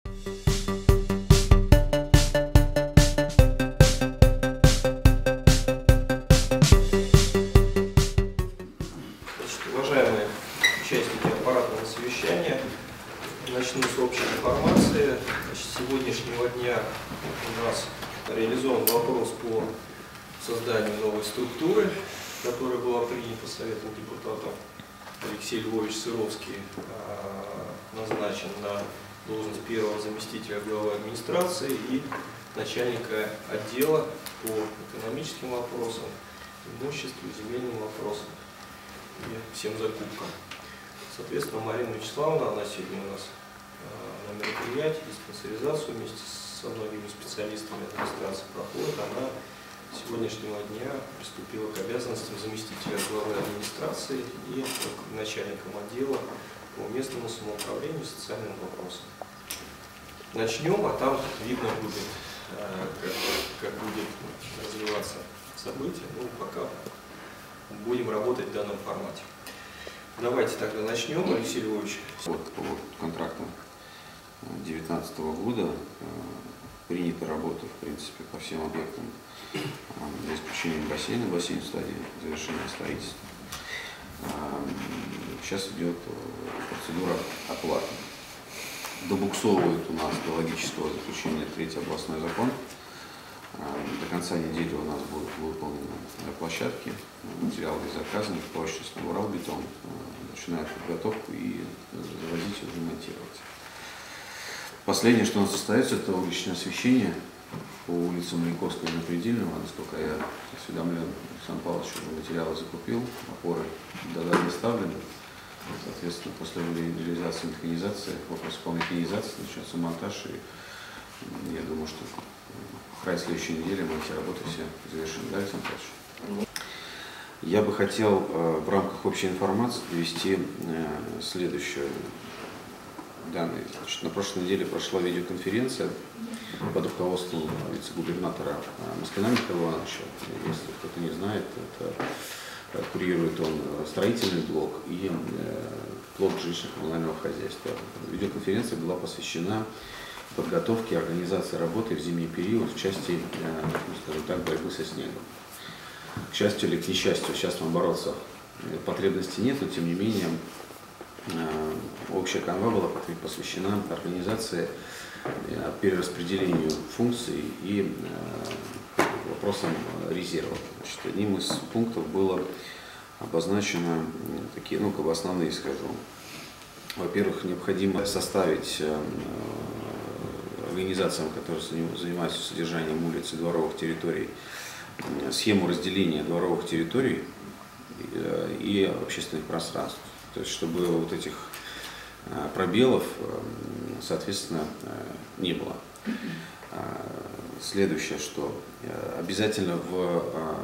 Уважаемые участники аппаратного совещания, начну с общей информации. С сегодняшнего дня у нас реализован вопрос по созданию новой структуры, которая была принята Советом депутатов. Алексей Львович Сыровский назначен на должность первого заместителя главы администрации и начальника отдела по экономическим вопросам, имуществу, земельным вопросам и всем закупкам. Соответственно, Марина Вячеславовна, она сегодня у нас на мероприятии, диспансеризацию вместе со многими специалистами администрации проходит. Она с сегодняшнего дня приступила к обязанностям заместителя главы администрации и начальником отдела по местному самоуправлению и социальным вопросам. Начнем, а там видно будет, как будет развиваться события. Ну, пока будем работать в данном формате. Давайте тогда начнем, Алексей Львович. Вот по контрактам 2019 года приняты работы, в принципе, по всем объектам, за исключением бассейна, бассейн в стадии завершения строительства. Сейчас идет процедура оплаты. Добуксовывает у нас до логического заключения третий областной закон. До конца недели у нас будут выполнены площадки, материалы заказаны, прочность, Уралбетон начинает подготовку и заводить и ремонтировать. Последнее, что у нас остается, это уличное освещение по улицам Маяковского и Напредельного. Насколько я осведомлен, Александр Павлович уже материалы закупил, опоры доставлены. Соответственно, после реализации механизации, вопрос по механизации, начнется монтаж, и я думаю, что в крае следующей недели мы эти работы все завершим. Да, Александр Павлович? Я бы хотел в рамках общей информации довести следующее. Данные. Значит, на прошлой неделе прошла видеоконференция под руководством вице-губернатора Москвина Михаила Ивановича. Если кто-то не знает, это курирует он строительный блок и блок жилищно-коммунального хозяйства. Видеоконференция была посвящена подготовке и организации работы в зимний период в части, скажем так, борьбы со снегом. К счастью или к несчастью, сейчас нам бороться потребности нет, но тем не менее общая канва была посвящена организации, перераспределению функций и вопросам резерва. Значит, одним из пунктов было обозначено такие, ну, как бы основные, скажу. Во-первых, необходимо составить организациям, которые занимаются содержанием улиц и дворовых территорий, схему разделения дворовых территорий и общественных пространств. То есть, чтобы вот этих пробелов, соответственно, не было. Следующее, что обязательно в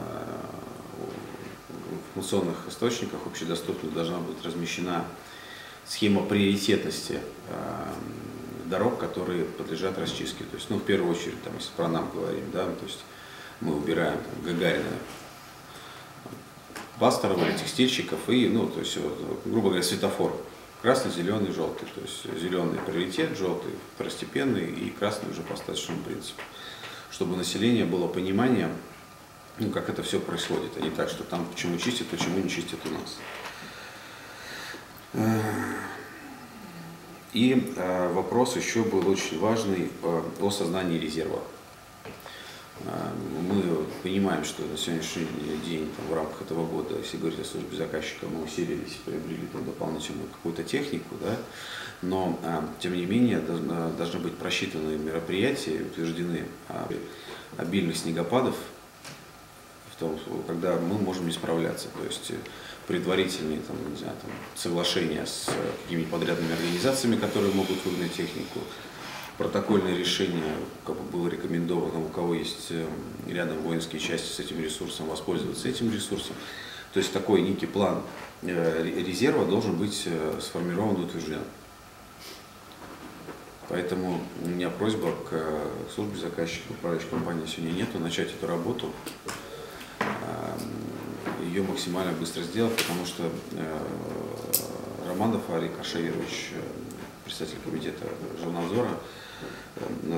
функционных источниках общедоступных должна быть размещена схема приоритетности дорог, которые подлежат расчистке. То есть, ну, в первую очередь, там, если про нам говорим, да, то есть мы убираем там, Гагарина, Пасторова, текстильщиков и, ну, то есть, грубо говоря, светофор. Красный, зеленый, желтый. То есть зеленый приоритет, желтый второстепенный и красный уже по остаточному принципу. Чтобы у населения было понимание, ну, как это все происходит, а не так, что там почему чистят, почему не чистят у нас. И вопрос еще был очень важный о создании резерва. Мы понимаем, что на сегодняшний день там, в рамках этого года, если говорить о службе заказчика, мы усилились, приобрели там, дополнительную какую-то технику, да, но тем не менее должны быть просчитаны мероприятия, утверждены обильных снегопадов, в том, когда мы можем не справляться. То есть предварительные там, не знаю, там, соглашения с какими-то подрядными организациями, которые могут выгнать технику, протокольное решение, как было рекомендовано, у кого есть рядом воинские части с этим ресурсом, воспользоваться этим ресурсом. То есть такой некий план резерва должен быть сформирован и утвержден. Поэтому у меня просьба к службе заказчика, управляющей компании сегодня нету, начать эту работу, ее максимально быстро сделать, потому что Романов Арик Ашаевич, председатель комитета жилнадзора,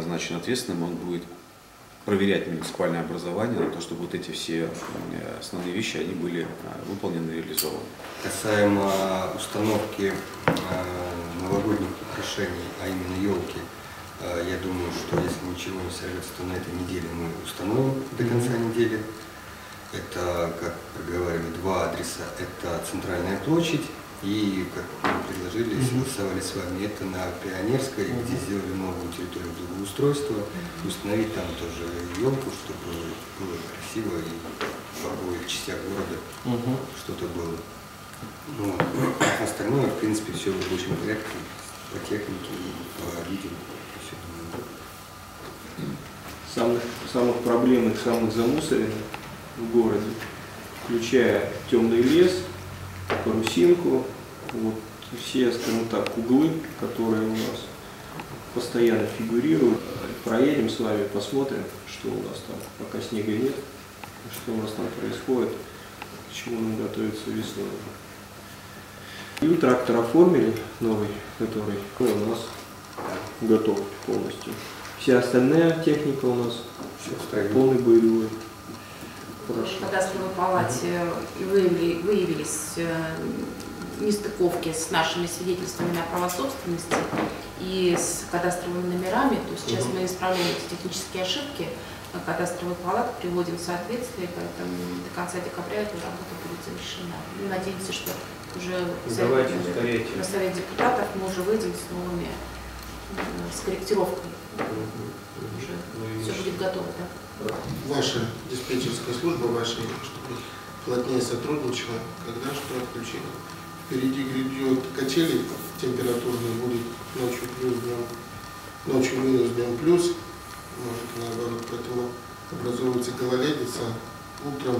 назначен ответственным, он будет проверять муниципальное образование на то, чтобы вот эти все основные вещи, они были выполнены и реализованы. Касаемо установки новогодних украшений, а именно елки, я думаю, что если ничего не сорвется, то на этой неделе мы установим до конца недели. Это, как проговаривали, два адреса. Это Центральная площадь и, как мы предложили, согласовали с вами, это на Пионерской, где сделали новую территорию благоустройства. Установить там тоже елку, чтобы было красиво и в обоих частях города что-то было. Ну, остальное, в принципе, все в рабочем порядке, по технике и по видео. Самых проблемных, самых замусоренных в городе, включая темный лес, парусинку, вот все, скажем так, углы, которые у нас постоянно фигурируют. Проедем с вами, посмотрим, что у нас там, пока снега нет, что у нас там происходит, к чему нам готовится весной. И трактор оформили новый, который у нас готов полностью. Вся остальная техника у нас полный боевой. В кадастровой палате выявились нестыковки с нашими свидетельствами на право собственности и с кадастровыми номерами. То сейчас мы исправляем эти технические ошибки. Кадастровая палата приводим в соответствие, поэтому до конца декабря эта работа будет завершена. Мы надеемся, что уже на Совет депутатов мы уже выйдем с новыми, с корректировкой. Уже все будет готово, да? Ваша диспетчерская служба, ваша, чтобы плотнее сотрудничала, когда что отключили. Впереди грядет качели температурные, будет ночью плюс, днем, ночью минус, днем плюс, может наоборот, поэтому образуется гололедица. Утром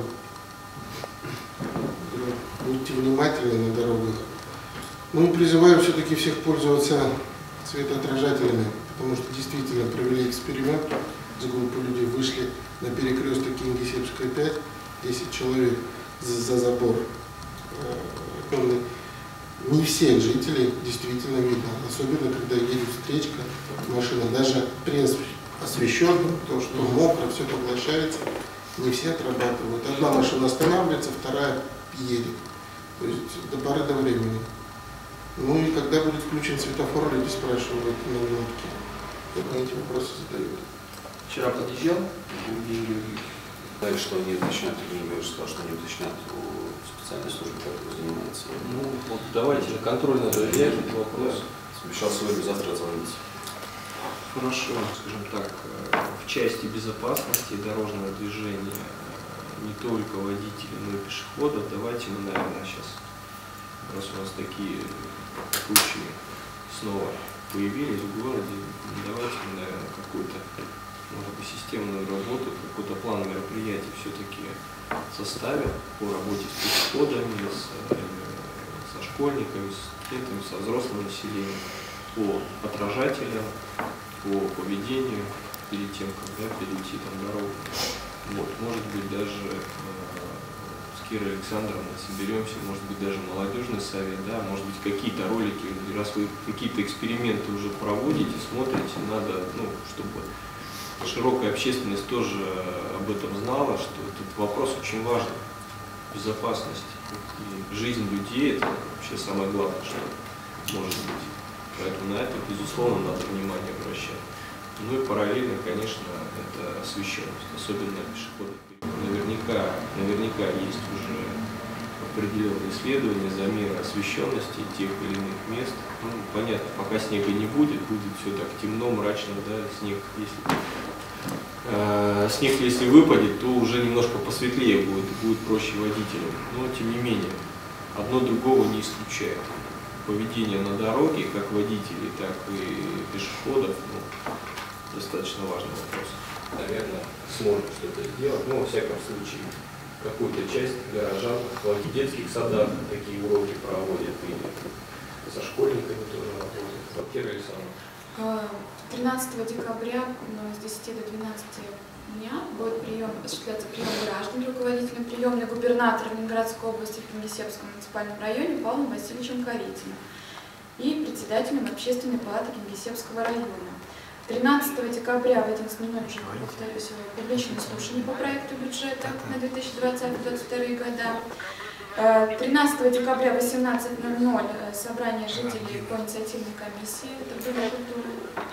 будьте внимательны на дорогах. Ну и призываю все-таки всех пользоваться светоотражателями, потому что действительно провели эксперимент, с группой людей вышли на перекресток Кингисеппская 5, 10 человек за забор. Не всех жителей действительно видно, особенно когда едет встречка, машина, даже при освещенном, то, что мокро, все поглощается, не все отрабатывают. Одна машина останавливается, вторая едет. То есть до поры до времени. Ну и когда будет включен светофор, люди спрашивают на минутке. Эти вопросы задают. Вчера подъезжал? Сказали, что они уточнят, я сказал, что они уточнят у специальной службы, которая занимается. Ну вот давайте на контроль надо взять этот вопрос. Обещал сегодня, завтра звонить. Хорошо, скажем так, в части безопасности дорожного движения не только водителей, но и пешеходов, давайте мы, наверное, сейчас, раз у нас такие случаи снова появились в городе, давайте мы, наверное, какую-то, может быть, системную работу, какой-то план мероприятий все-таки составим по работе с пешеходами, со школьниками, с студентами, со взрослым населением, по отражателям, по поведению перед тем, как перейти там дорогу. Вот, может быть, даже с Кирой Александровной соберемся, может быть, даже молодежный совет, да, может быть, какие-то ролики, раз вы какие-то эксперименты уже проводите, смотрите, надо, ну, чтобы широкая общественность тоже об этом знала, что этот вопрос очень важный. Безопасность и жизнь людей – это вообще самое главное, что может быть. Поэтому на это, безусловно, надо внимание обращать. Ну и параллельно, конечно, это освещенность, особенно пешеходов. Наверняка есть уже определенные исследования, замеры освещенности тех или иных мест. Ну, понятно, пока снега не будет, будет все так темно, мрачно, да, снег, если выпадет, то уже немножко посветлее будет проще водителям. Но, тем не менее, одно другого не исключает. Поведение на дороге, как водителей, так и пешеходов, ну, достаточно важный вопрос. Наверное, сможем что-то сделать, но, во всяком случае, какую-то часть горожан в детских садах такие уроки проводят, или со школьниками тоже работают. Кира Александровна. 13 декабря с 10 до 12 дня будет осуществляться прием граждан, руководителем приемной губернатора Ленинградской области в Кингисеппском муниципальном районе Павлом Васильевичем Коритиным и председателем Общественной палаты Кингисеппского района. 13 декабря в 11:00 уже, повторюсь, публичное слушание по проекту бюджета на 2020-2022 года. 13 декабря в 18:00 собрание жителей по инициативной комиссии труда и культуры.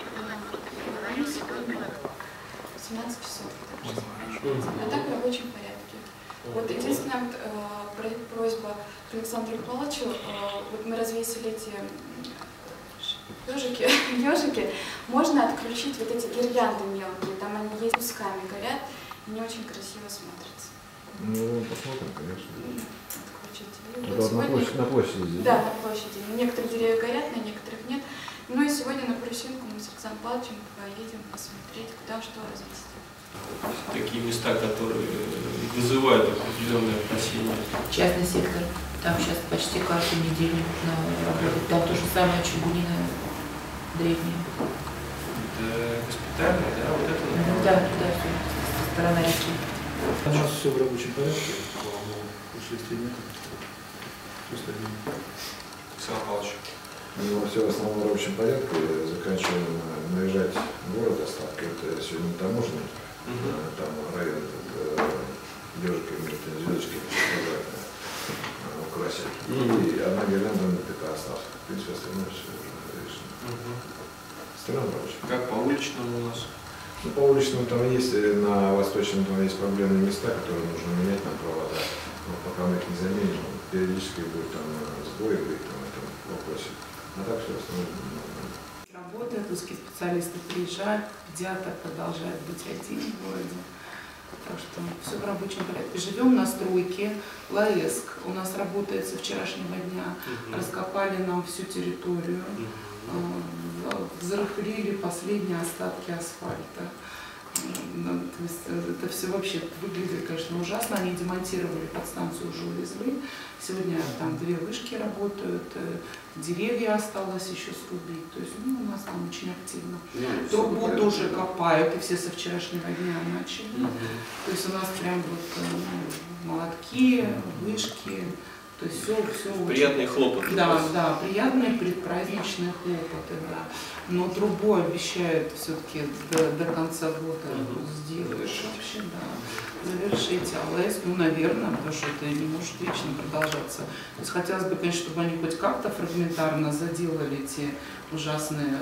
17 часов. А так в рабочем порядке. Вот единственная просьба к Александру Павловичу, вот мы развесили эти ежики, можно отключить вот эти гирлянды мелкие, там они есть кусками горят, и не очень красиво смотрятся. Ну, посмотрим, конечно. Отключить. Это на площади здесь? Да, на площади. Некоторые деревья горят, на некоторых нет. Ну и сегодня на Парусинку мы с Александром Павловичем поедем посмотреть, куда что развести. Такие места, которые вызывают определенные опасения. Частный сектор. Там сейчас почти каждую неделю работает. Там то же самое чугунина древняя. Это госпитальное, да? Вот это? Да, туда все. Со стороны реки. У нас все в рабочем порядке. Происшествий нет. Все стабильно. Александр Павлович. Ну, все в основном в рабочем порядке. Заканчиваем наезжать в город доставки. Это сегодня таможня. Там район ежиками, звездочками украсили. И одна гирлянда на ПК осталась. В принципе, остальное все уже решено. Страна рабочая. Как по уличному у нас? Ну, по уличному там есть, на восточном там есть проблемные места, которые нужно менять на провода. Но пока мы их не заменим, периодически будет там сбой в этом вопросе. А так все остальное. Работают, узкие специалисты приезжают, педиатр продолжает быть один в городе. Так что все в рабочем порядке. Живем на стройке, Лаэск. У нас работает со вчерашнего дня. Раскопали нам всю территорию, взрыхлили последние остатки асфальта. То есть это все вообще выглядит, конечно, ужасно. Они демонтировали подстанцию, уже увезли. Сегодня там 2 вышки работают, деревья осталось еще срубить. То есть у нас там очень активно. Трубу тоже копают, и все со вчерашнего дня начали. То есть у нас прям вот молотки, вышки. То есть все приятные хлопоты. Да, приятные предпраздничные хлопоты, да. Но трубу обещают все-таки до конца года сделать. Вообще, да, завершить. А ЛС, наверное, потому что это не может вечно продолжаться. То есть хотелось бы, конечно, чтобы они хоть как-то фрагментарно заделали эти ужасные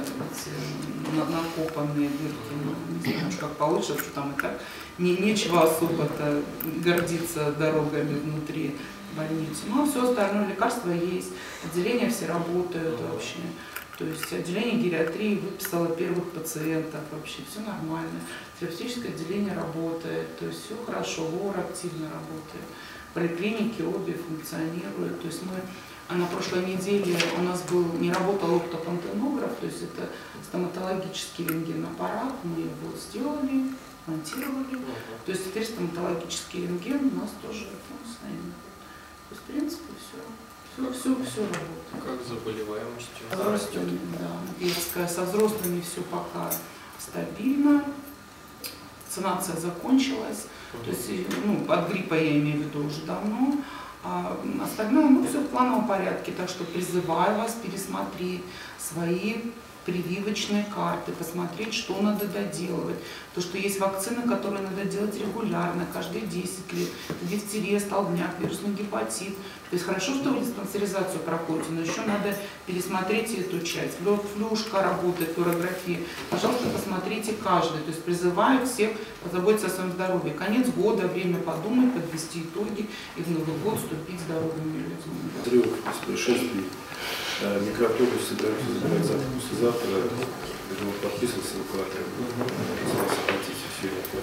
накопанные дырки. Ну, не знаю, как получится, что там и так нечего особо-то гордиться дорогами внутри больницы. Но все остальное, лекарства есть, отделения все работают вообще. То есть отделение гериатрии выписало первых пациентов, вообще все нормально. Терапевтическое отделение работает, то есть все хорошо, ВОР активно работает. Поликлиники обе функционируют. То есть на прошлой неделе у нас не работал оптопантенограф, то есть это стоматологический рентгенаппарат, мы его сделали, монтировали. То есть теперь стоматологический рентген у нас тоже функционирует. То есть, в принципе, все работает. Как с заболеваемостью? Со взрослыми, да, детская. Со взрослыми все пока стабильно. Вакцинация закончилась. То есть, от гриппа я имею в виду уже давно. А остальное, все в плановом порядке. Так что призываю вас пересмотреть свои прививочные карты, посмотреть, что надо доделывать. То, что есть вакцины, которые надо делать регулярно, каждые 10 лет. Дифтерия, столбняк, вирусный гепатит. То есть хорошо, что вы диспансеризацию проходите, но еще надо пересмотреть эту часть. Флюшка работает, флюорография. Пожалуйста, посмотрите каждый. То есть призываю всех позаботиться о своем здоровье. Конец года, время подумать, подвести итоги и в Новый год вступить здоровыми людьми. 3 происшествий. Микроавтобус собираются забирать завтра. Он подписывался в квартире. Хотите, все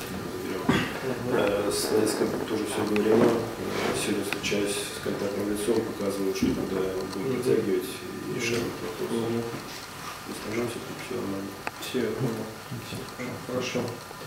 заберем. С Лаэском тоже все говорено. Сегодня встречаюсь с контактным лицом, показываю, что когда будем притягивать и решаем вопрос. Остальное все нормально. Все, хорошо.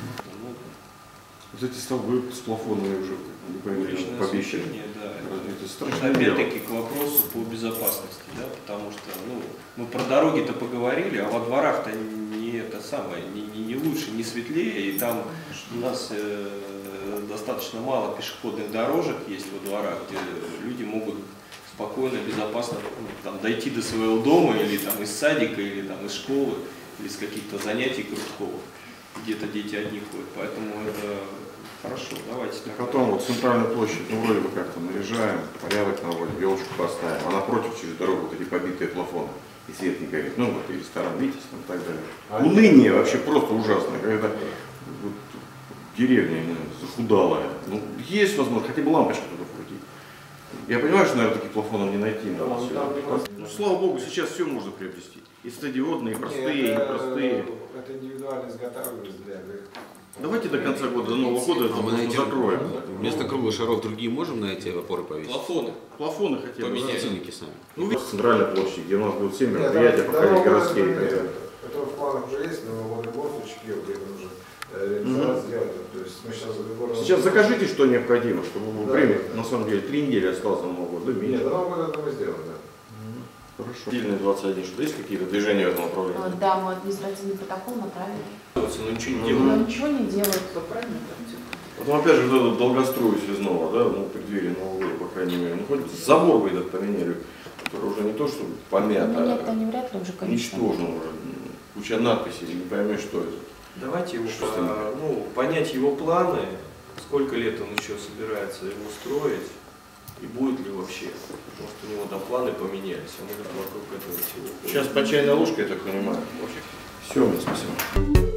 Вот эти столбы с плафонами уже Побещение, да. Это страшно. Опять-таки к вопросу по безопасности, да, потому что мы про дороги-то поговорили, а во дворах-то не лучше, не светлее, и там у нас достаточно мало пешеходных дорожек есть во дворах, где люди могут спокойно, безопасно дойти до своего дома или там из садика, или там из школы. или с каких-то занятий кружковых. Где-то дети одни ходят, поэтому это хорошо. Давайте так. Потом вот центральную площадь, ну вроде бы как-то наряжаем, порядок наводим, елочку поставим, а напротив через дорогу вот эти побитые плафоны, и свет не горит. Ну вот и ресторан «Витязь» там, и так далее. Уныние вообще просто ужасно, когда вот, деревня захудалая. Ну, есть возможность, хотя бы лампочку туда вкрутить. Я понимаю, что, наверное, таких плафонов не найти. Ну, слава богу, сейчас все можно приобрести. И светодиодные, и простые, и непростые. Это индивидуально изготавливалось для... Давайте до конца года, до Нового года это мы закроем. Вместо круглых шаров другие можем на эти опоры повесить? Плафоны. Плафоны хотя бы. Светильники сами. Ну, видите, центральная площадь, где у нас будут 7 мероприятий, пока городские. Это в планах уже есть, но новогодний мосточек, где нужно реализовать, сделать. То есть мы Сейчас закажите, что необходимо, чтобы было время. На самом деле 3 недели осталось на Новый год, да, Нет, меньше. до Нового года это мы сделаем, да. Хорошо. Сильный 21, что есть какие-то движения в этом направлении? Да, мы административный протокол направили. Но ничего не Но делают. ничего не делают. Потом опять же вот этот долгострой связного, да, ну, в преддверии Нового года, по крайней мере. Ну, хоть забор бы этот поменяли, который уже не то, что помят, Нет, они вряд ли уже, конечно. уничтожен уже. Куча надписей, не поймешь, что это. Давайте его, понять его планы, сколько лет он еще собирается его строить, и будет ли вообще. Может, у него там планы поменялись, а может вокруг этого всего. Сейчас по чайной ложке, я так понимаю. Все, спасибо.